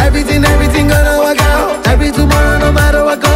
everything gonna work out. Every tomorrow, no matter what.